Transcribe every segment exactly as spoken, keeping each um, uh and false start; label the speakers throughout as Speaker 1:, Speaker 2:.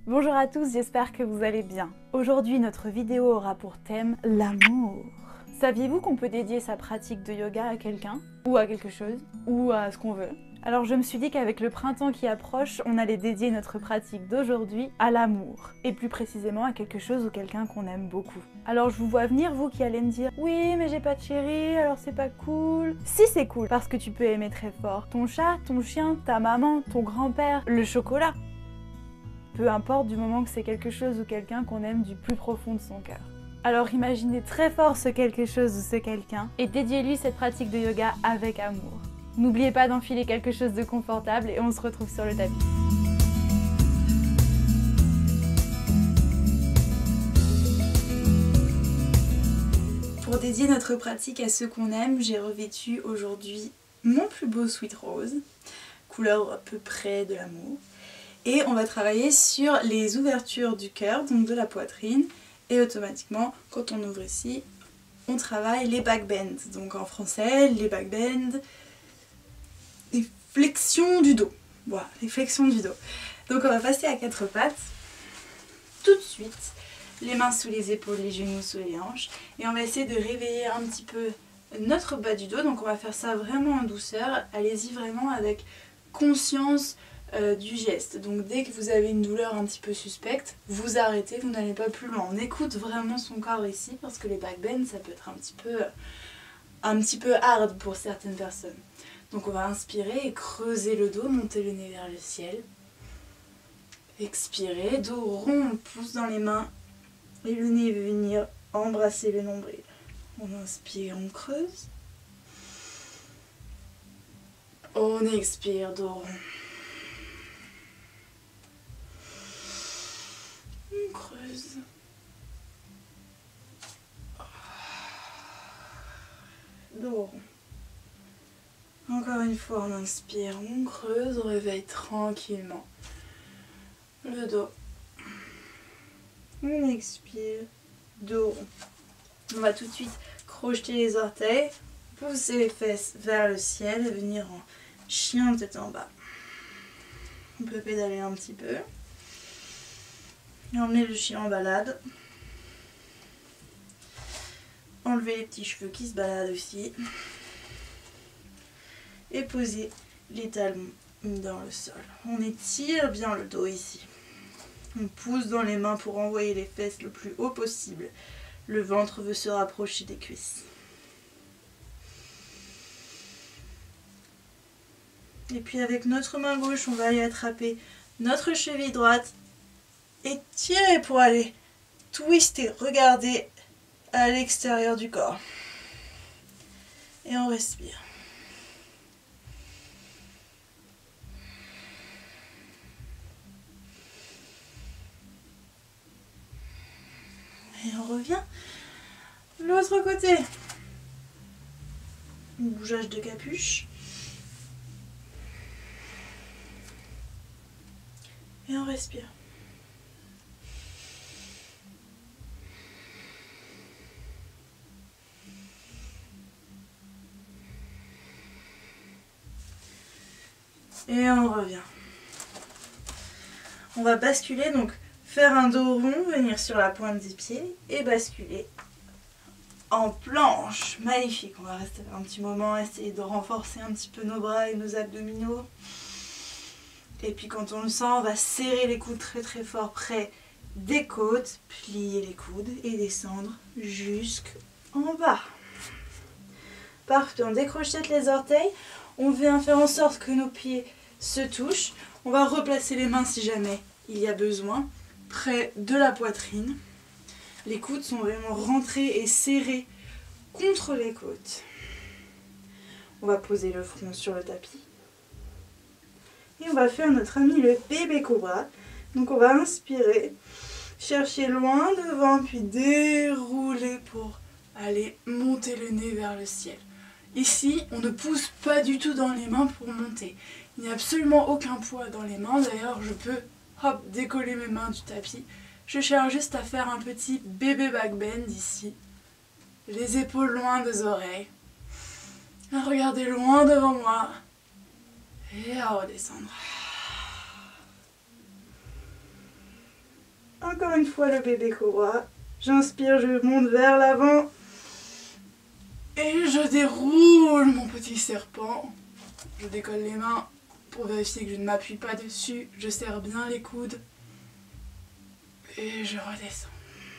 Speaker 1: Bonjour à tous, j'espère que vous allez bien. Aujourd'hui, notre vidéo aura pour thème l'amour. Saviez-vous qu'on peut dédier sa pratique de yoga à quelqu'un, ou à quelque chose, ou à ce qu'on veut? Alors je me suis dit qu'avec le printemps qui approche, on allait dédier notre pratique d'aujourd'hui à l'amour, et plus précisément à quelque chose ou quelqu'un qu'on aime beaucoup. Alors je vous vois venir, vous qui allez me dire « Oui, mais j'ai pas de chéri, alors c'est pas cool ». Si, c'est cool, parce que tu peux aimer très fort ton chat, ton chien, ta maman, ton grand-père, le chocolat. Peu importe du moment que c'est quelque chose ou quelqu'un qu'on aime du plus profond de son cœur. Alors imaginez très fort ce quelque chose ou ce quelqu'un et dédiez-lui cette pratique de yoga avec amour. N'oubliez pas d'enfiler quelque chose de confortable et on se retrouve sur le tapis. Pour dédier notre pratique à ceux qu'on aime, j'ai revêtu aujourd'hui mon plus beau sweat rose, couleur à peu près de l'amour. Et on va travailler sur les ouvertures du cœur, donc de la poitrine. Et automatiquement, quand on ouvre ici, on travaille les back bends. Donc en français, les back bends, les flexions du dos. Voilà, les flexions du dos. Donc on va passer à quatre pattes, tout de suite. Les mains sous les épaules, les genoux sous les hanches. Et on va essayer de réveiller un petit peu notre bas du dos. Donc on va faire ça vraiment en douceur. Allez-y vraiment avec conscience Euh, du geste. Donc dès que vous avez une douleur un petit peu suspecte, vous arrêtez, vous n'allez pas plus loin. On écoute vraiment son corps ici parce que les back bends ça peut être un petit peu un petit peu hard pour certaines personnes. Donc on va inspirer et creuser le dos, monter le nez vers le ciel. Expirer, dos rond, on pousse dans les mains et le nez veut venir embrasser le nombril. On inspire, on creuse. On expire, dos rond. On creuse. Dos rond. Encore une fois, on inspire, on creuse, on réveille tranquillement le dos. On expire, dos rond. On va tout de suite crocheter les orteils, pousser les fesses vers le ciel et venir en chien tête en bas. On peut pédaler un petit peu. Et emmener le chien en balade. Enlever les petits cheveux qui se baladent aussi. Et poser les talons dans le sol. On étire bien le dos ici. On pousse dans les mains pour envoyer les fesses le plus haut possible. Le ventre veut se rapprocher des cuisses. Et puis avec notre main gauche, on va aller attraper notre cheville droite. Et tirez pour aller twister, regardez à l'extérieur du corps. Et on respire. Et on revient l'autre côté. Bougeage de capuche. Et on respire. Et on revient. On va basculer, donc faire un dos rond, venir sur la pointe des pieds et basculer en planche. Magnifique. On va rester un petit moment, essayer de renforcer un petit peu nos bras et nos abdominaux. Et puis quand on le sent, on va serrer les coudes très très fort près des côtes, plier les coudes et descendre jusqu'en bas. Parfait. On décrochette les orteils. On vient faire en sorte que nos pieds se touchent. On va replacer les mains si jamais il y a besoin, près de la poitrine. Les coudes sont vraiment rentrés et serrés contre les côtes. On va poser le front sur le tapis. Et on va faire notre ami le bébé cobra. Donc on va inspirer, chercher loin devant, puis dérouler pour aller monter le nez vers le ciel. Ici, on ne pousse pas du tout dans les mains pour monter. Il n'y a absolument aucun poids dans les mains. D'ailleurs, je peux hop, décoller mes mains du tapis. Je cherche juste à faire un petit bébé back bend ici. Les épaules loin des oreilles. À regarder loin devant moi. Et à redescendre. Encore une fois le bébé cobra. J'inspire, je monte vers l'avant. Et je déroule mon petit serpent. Je décolle les mains pour vérifier que je ne m'appuie pas dessus. Je serre bien les coudes. Et je redescends.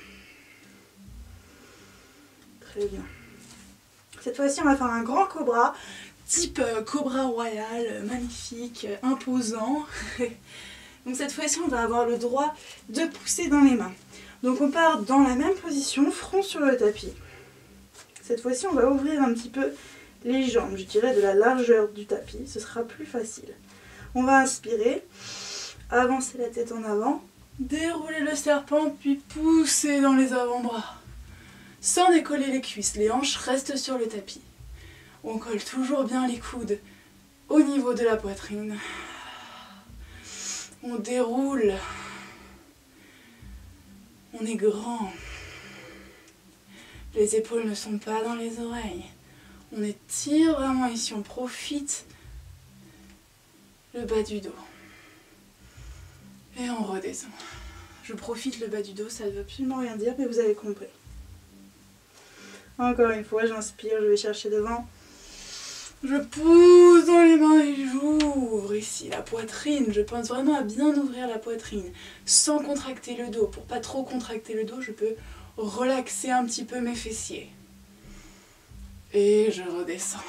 Speaker 1: Très bien. Cette fois-ci, on va faire un grand cobra, type cobra royal, magnifique, imposant. Donc cette fois-ci, on va avoir le droit de pousser dans les mains. Donc on part dans la même position, front sur le tapis. Cette fois-ci, on va ouvrir un petit peu les jambes, je dirais de la largeur du tapis, ce sera plus facile. On va inspirer, avancer la tête en avant, dérouler le serpent, puis pousser dans les avant-bras. Sans décoller les cuisses, les hanches restent sur le tapis. On colle toujours bien les coudes au niveau de la poitrine. On déroule. On est grand. Les épaules ne sont pas dans les oreilles. On étire vraiment ici, on profite le bas du dos. Et on redescend. Je profite le bas du dos, ça ne veut absolument rien dire, mais vous avez compris. Encore une fois, j'inspire, je vais chercher devant. Je pousse dans les mains et j'ouvre ici la poitrine. Je pense vraiment à bien ouvrir la poitrine sans contracter le dos. Pour pas trop contracter le dos, je peux relaxer un petit peu mes fessiers. Et je redescends.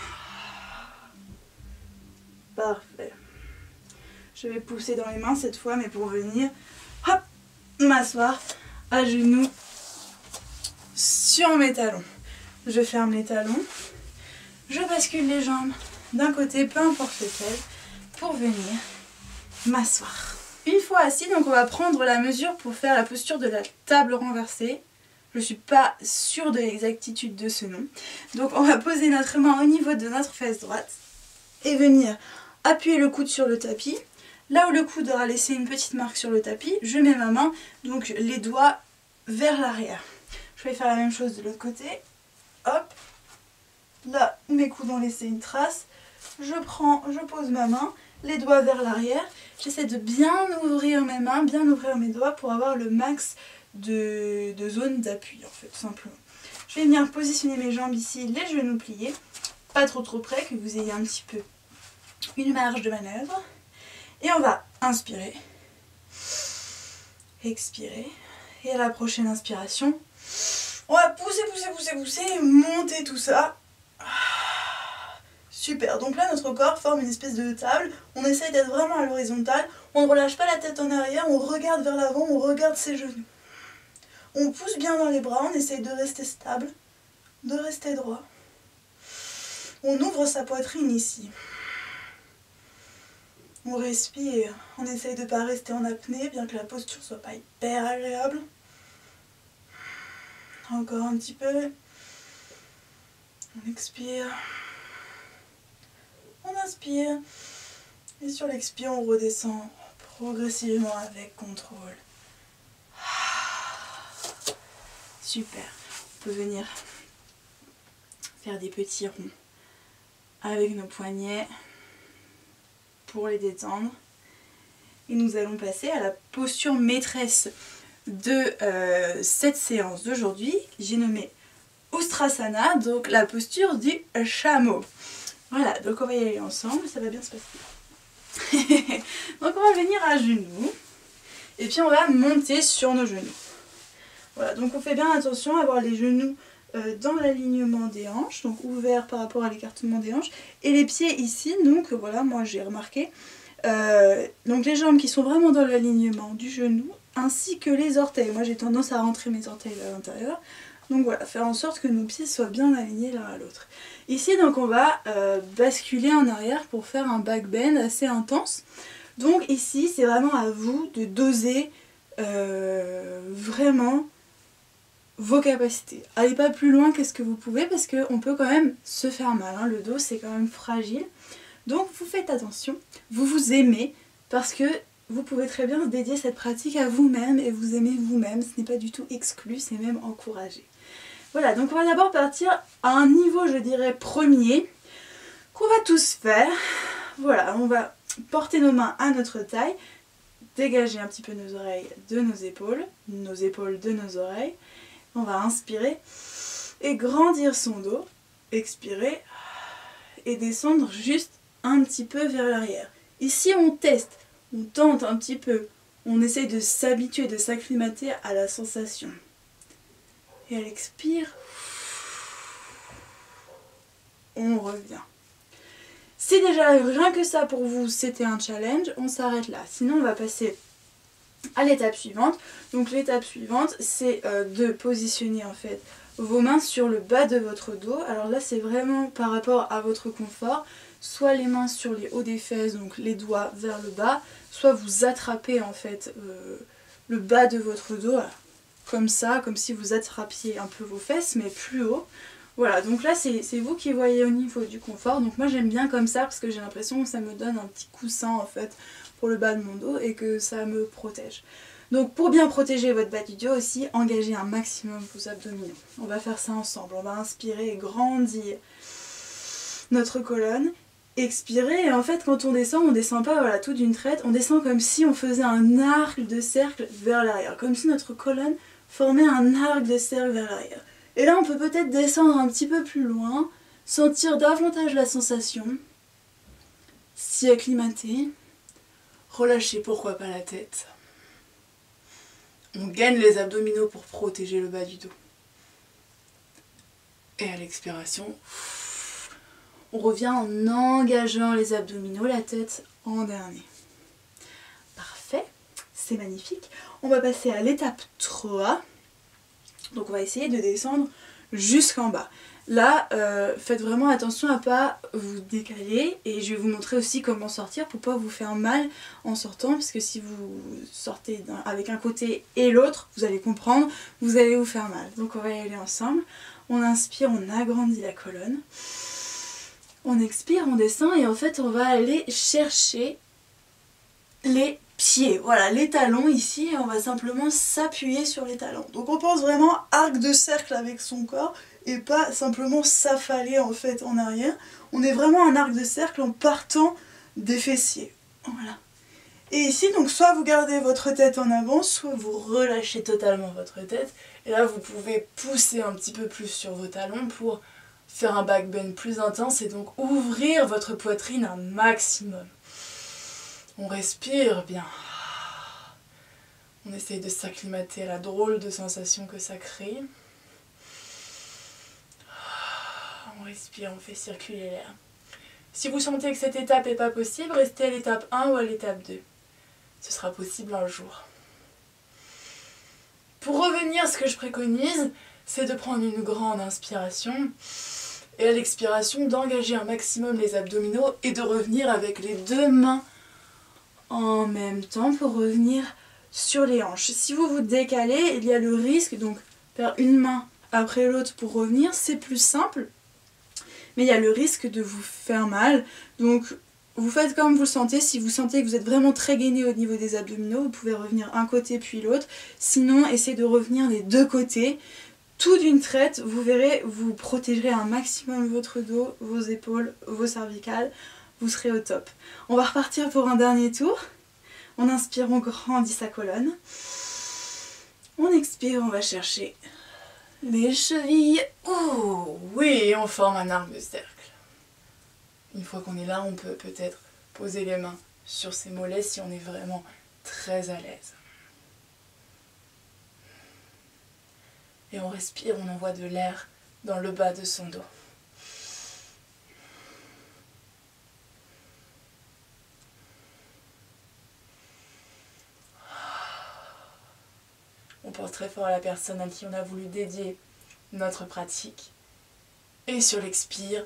Speaker 1: Parfait. Je vais pousser dans les mains cette fois, mais pour venir, hop, m'asseoir à genoux sur mes talons. Je ferme les talons, je bascule les jambes d'un côté, peu importe lequel, pour venir m'asseoir. Une fois assis, donc on va prendre la mesure pour faire la posture de la table renversée. Je ne suis pas sûre de l'exactitude de ce nom. Donc on va poser notre main au niveau de notre fesse droite et venir appuyer le coude sur le tapis. Là où le coude aura laissé une petite marque sur le tapis, je mets ma main, donc les doigts vers l'arrière. Je vais faire la même chose de l'autre côté. Hop. Là où mes coudes ont laissé une trace, je prends, je pose ma main, les doigts vers l'arrière. J'essaie de bien ouvrir mes mains, bien ouvrir mes doigts pour avoir le max de, de zone d'appui, en fait, tout simplement. Je vais venir positionner mes jambes ici, les genoux pliés, pas trop trop près, que vous ayez un petit peu une marge de manœuvre. Et on va inspirer, expirer, et à la prochaine inspiration, on va pousser, pousser, pousser, pousser, monter tout ça. Super, donc là notre corps forme une espèce de table, on essaye d'être vraiment à l'horizontale, on ne relâche pas la tête en arrière, on regarde vers l'avant, on regarde ses genoux. On pousse bien dans les bras, on essaye de rester stable, de rester droit. On ouvre sa poitrine ici. On respire, on essaye de ne pas rester en apnée, bien que la posture soit pas hyper agréable. Encore un petit peu. On expire. On inspire. Et sur l'expire, on redescend progressivement avec contrôle. Super. On peut venir faire des petits ronds avec nos poignets pour les détendre. Et nous allons passer à la posture maîtresse de euh, cette séance d'aujourd'hui. J'ai nommé Ustrasana, donc la posture du chameau. Voilà, donc on va y aller ensemble, ça va bien se passer. Donc on va venir à genoux et puis on va monter sur nos genoux. Voilà, donc on fait bien attention à avoir les genoux euh, dans l'alignement des hanches, donc ouverts par rapport à l'écartement des hanches, et les pieds ici, donc voilà, moi j'ai remarqué, euh, donc les jambes qui sont vraiment dans l'alignement du genou, ainsi que les orteils. Moi j'ai tendance à rentrer mes orteils à l'intérieur, donc voilà, faire en sorte que nos pieds soient bien alignés l'un à l'autre. Ici donc on va euh, basculer en arrière pour faire un back bend assez intense. Donc ici c'est vraiment à vous de doser euh, vraiment vos capacités. Allez pas plus loin que ce que vous pouvez parce qu'on peut quand même se faire mal, hein. Le dos c'est quand même fragile. Donc vous faites attention, vous vous aimez parce que vous pouvez très bien dédier cette pratique à vous-même et vous aimer vous-même. Ce n'est pas du tout exclu, c'est même encouragé. Voilà, donc on va d'abord partir à un niveau, je dirais, premier, qu'on va tous faire. Voilà, on va porter nos mains à notre taille, dégager un petit peu nos oreilles de nos épaules, nos épaules de nos oreilles. On va inspirer et grandir son dos, expirer et descendre juste un petit peu vers l'arrière. Ici on teste, on tente un petit peu, on essaye de s'habituer, de s'acclimater à la sensation. Et à l'expire, on revient. Si déjà rien que ça pour vous c'était un challenge, on s'arrête là. Sinon on va passer à l'étape suivante. Donc l'étape suivante c'est euh, de positionner en fait vos mains sur le bas de votre dos. Alors là c'est vraiment par rapport à votre confort. Soit les mains sur les hauts des fesses, donc les doigts vers le bas, soit vous attrapez en fait euh, le bas de votre dos, comme ça, comme si vous attrapiez un peu vos fesses, mais plus haut. Voilà, donc là c'est vous qui voyez au niveau du confort. Donc moi j'aime bien comme ça parce que j'ai l'impression que ça me donne un petit coussin en fait pour le bas de mon dos et que ça me protège. Donc pour bien protéger votre bas du dos aussi, engagez un maximum vos abdominaux. On va faire ça ensemble, on va inspirer et grandir notre colonne. Expirer, et en fait quand on descend, on descend pas voilà, tout d'une traite, on descend comme si on faisait un arc de cercle vers l'arrière, comme si notre colonne formait un arc de cercle vers l'arrière. Et là on peut peut-être descendre un petit peu plus loin, sentir davantage la sensation, s'y acclimater, relâcher pourquoi pas la tête. On gaine les abdominaux pour protéger le bas du dos. Et à l'expiration, on revient en engageant les abdominaux, la tête en dernier. Parfait, c'est magnifique. On va passer à l'étape trois. Donc on va essayer de descendre jusqu'en bas. Là, euh, faites vraiment attention à ne pas vous décaler et je vais vous montrer aussi comment sortir pour ne pas vous faire mal en sortant, parce que si vous sortez avec un côté et l'autre, vous allez comprendre, vous allez vous faire mal. Donc on va y aller ensemble. On inspire, on agrandit la colonne. On expire, on descend et en fait on va aller chercher les pieds. Voilà, les talons ici et on va simplement s'appuyer sur les talons. Donc on pense vraiment arc de cercle avec son corps et pas simplement s'affaler en fait en arrière. On est vraiment un arc de cercle en partant des fessiers. Voilà. Et ici donc soit vous gardez votre tête en avant, soit vous relâchez totalement votre tête. Et là vous pouvez pousser un petit peu plus sur vos talons pour faire un back bend plus intense et donc ouvrir votre poitrine un maximum. On respire bien. On essaye de s'acclimater à la drôle de sensation que ça crée. On respire, on fait circuler l'air. Si vous sentez que cette étape n'est pas possible, restez à l'étape un ou à l'étape deux. Ce sera possible un jour. Pour revenir, ce que je préconise, c'est de prendre une grande inspiration et à l'expiration d'engager un maximum les abdominaux et de revenir avec les deux mains en même temps pour revenir sur les hanches. Si vous vous décalez, il y a le risque, donc faire une main après l'autre pour revenir, c'est plus simple, mais il y a le risque de vous faire mal. Donc vous faites comme vous le sentez. Si vous sentez que vous êtes vraiment très gainé au niveau des abdominaux, vous pouvez revenir un côté puis l'autre. Sinon, essayez de revenir des deux côtés. Tout d'une traite, vous verrez, vous protégerez un maximum votre dos, vos épaules, vos cervicales. Vous serez au top. On va repartir pour un dernier tour. On inspire, on grandit sa colonne. On expire, on va chercher les chevilles. Oh oui, on forme un arc de cercle. Une fois qu'on est là, on peut peut-être poser les mains sur ses mollets si on est vraiment très à l'aise. Et on respire, on envoie de l'air dans le bas de son dos. On pense très fort à la personne à qui on a voulu dédier notre pratique. Et sur l'expire,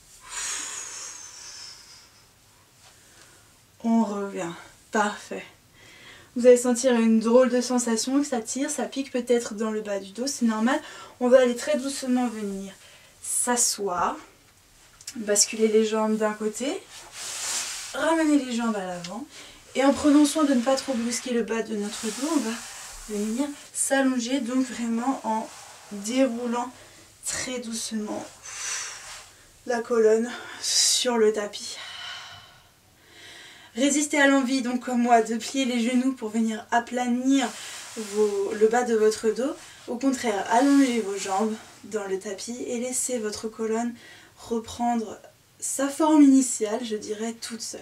Speaker 1: on revient. Parfait. Vous allez sentir une drôle de sensation, que ça tire, ça pique peut-être dans le bas du dos, c'est normal. On va aller très doucement venir s'asseoir, basculer les jambes d'un côté, ramener les jambes à l'avant. Et en prenant soin de ne pas trop brusquer le bas de notre dos, on va venir s'allonger, donc vraiment en déroulant très doucement la colonne sur le tapis. Résistez à l'envie, donc comme moi, de plier les genoux pour venir aplanir vos, le bas de votre dos. Au contraire, allongez vos jambes dans le tapis et laissez votre colonne reprendre sa forme initiale, je dirais toute seule.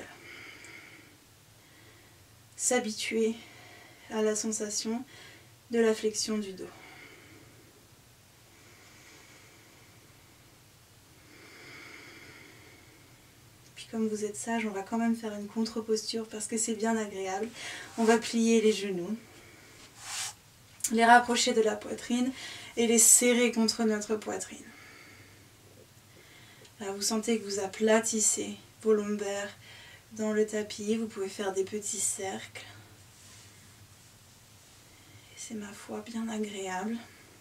Speaker 1: S'habituer à la sensation de la flexion du dos. Puis comme vous êtes sage, on va quand même faire une contre-posture parce que c'est bien agréable. On va plier les genoux, les rapprocher de la poitrine et les serrer contre notre poitrine. Là, vous sentez que vous aplatissez vos lombaires dans le tapis. Vous pouvez faire des petits cercles. C'est ma foi bien agréable.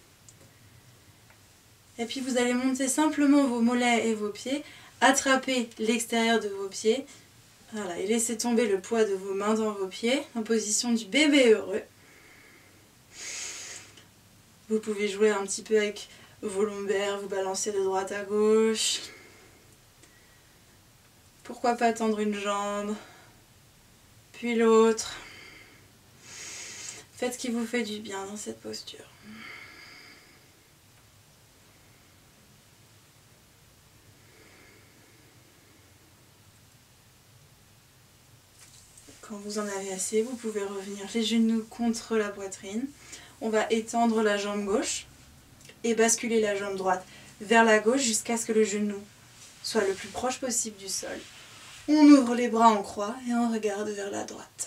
Speaker 1: Et puis vous allez monter simplement vos mollets et vos pieds, attraper l'extérieur de vos pieds, voilà, et laisser tomber le poids de vos mains dans vos pieds en position du bébé heureux. Vous pouvez jouer un petit peu avec vos lombaires, vous balancer de droite à gauche. Pourquoi pas tendre une jambe, puis l'autre. Faites ce qui vous fait du bien dans cette posture. Quand vous en avez assez, vous pouvez revenir les genoux contre la poitrine. On va étendre la jambe gauche et basculer la jambe droite vers la gauche jusqu'à ce que le genou soit le plus proche possible du sol. On ouvre les bras en croix et on regarde vers la droite.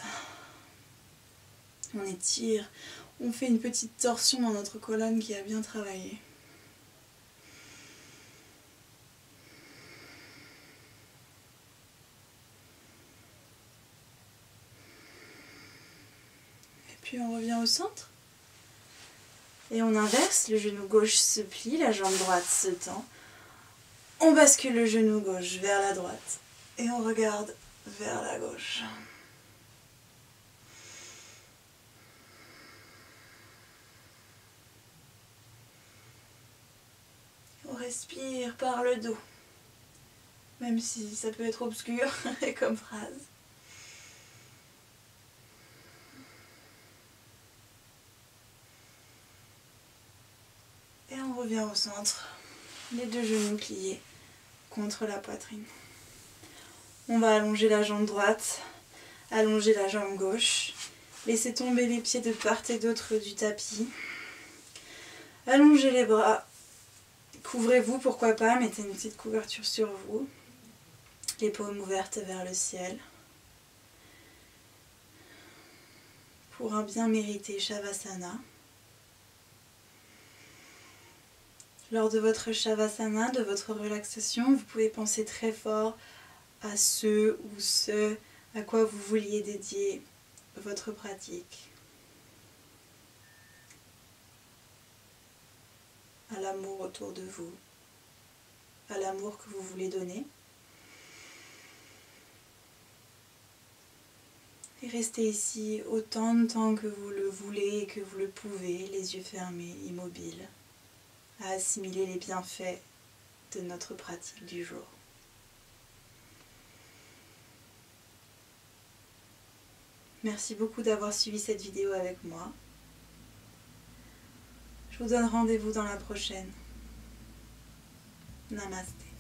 Speaker 1: On étire, on fait une petite torsion dans notre colonne qui a bien travaillé. Et puis on revient au centre. Et on inverse, le genou gauche se plie, la jambe droite se tend. On bascule le genou gauche vers la droite et on regarde vers la gauche. On respire par le dos, même si ça peut être obscur comme phrase. Et on revient au centre, les deux genoux pliés contre la poitrine. On va allonger la jambe droite, allonger la jambe gauche, laisser tomber les pieds de part et d'autre du tapis. Allongez les bras, couvrez-vous pourquoi pas, mettez une petite couverture sur vous, les paumes ouvertes vers le ciel. Pour un bien mérité Shavasana. Lors de votre Shavasana, de votre relaxation, vous pouvez penser très fort à ce ou ce à quoi vous vouliez dédier votre pratique. À l'amour autour de vous, à l'amour que vous voulez donner. Et restez ici autant de temps que vous le voulez et que vous le pouvez, les yeux fermés, immobiles, à assimiler les bienfaits de notre pratique du jour. Merci beaucoup d'avoir suivi cette vidéo avec moi. Je vous donne rendez-vous dans la prochaine. Namasté.